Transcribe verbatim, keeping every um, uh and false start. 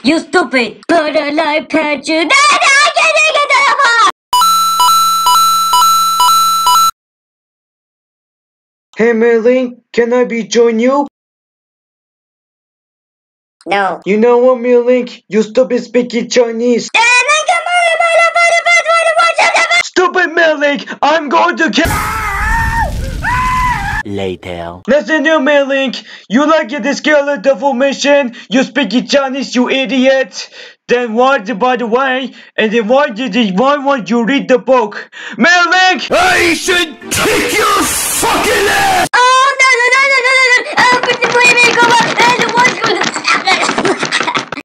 You stupid! Put a life patch you. Hey Meiling, can I be join you? No. You know what, Meiling? You stupid speaking Chinese. Stupid Meiling, I'm going to kill. Later. Listen here, Meiling. You like the skeleton formation? You speak Chinese, you idiot. Then why, by the way, and then why did you, why won't you read the book? Meiling! I should kick your fucking ass! Oh no no no no no no! Oh, please, please, come on!